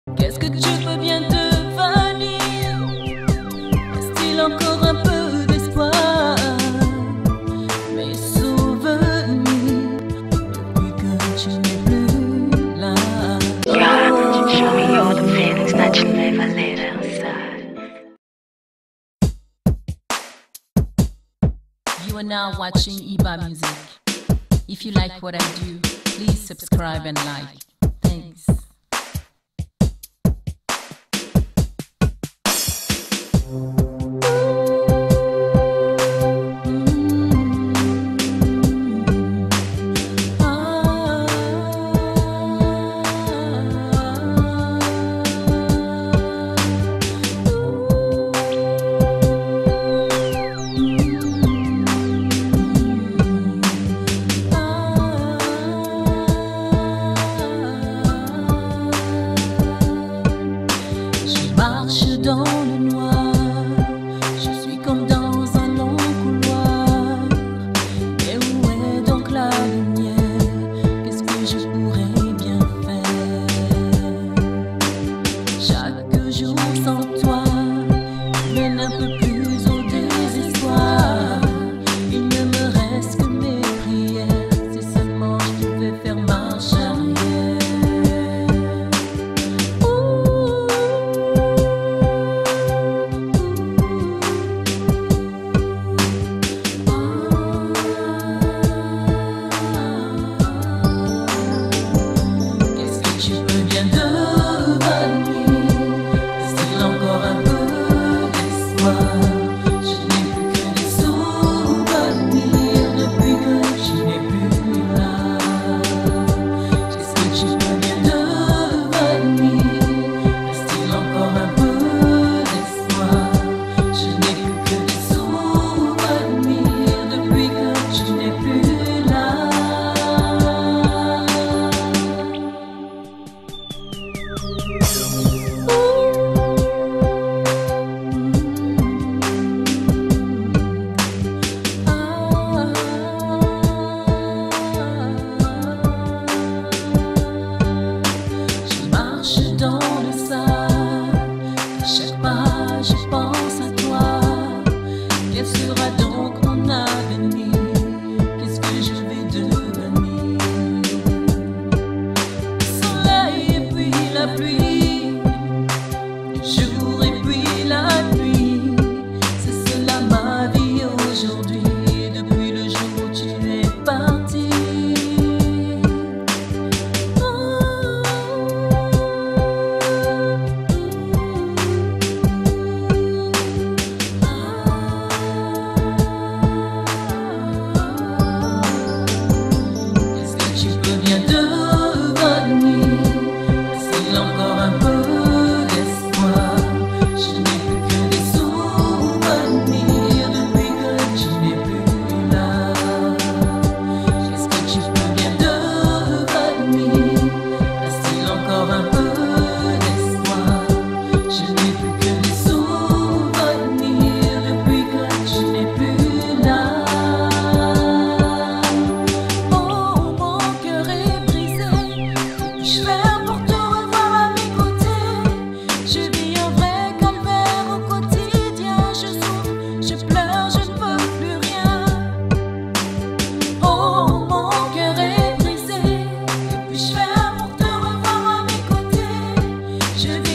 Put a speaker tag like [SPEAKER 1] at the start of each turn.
[SPEAKER 1] Qu'est-ce que tu peux bien devenir? Reste-t-il encore un peu d'espoir? Mes souvenirs, depuis que tu n'es plus là.
[SPEAKER 2] Yeah, show me all the feelings that you never let outside.
[SPEAKER 1] You are now watching IBA-Music. If you like what I do, please subscribe and like. Thanks. Marche dans le noir, je suis comme dans un long couloir. Et où est donc la lumière? Qu'est-ce que je pourrais bien faire? Chaque jour sans toi mène un peu plus au désespoir. Il ne me reste que mes prières, si seulement je pouvais faire marche arrière. Dans le sable, à chaque pas je pense à toi. Quel sera donc mon avenir? Qu'est-ce que je vais devenir? Le soleil et puis la pluie, le jour et puis la nuit, c'est cela ma vie aujourd'hui, depuis le jour où tu es parti. Je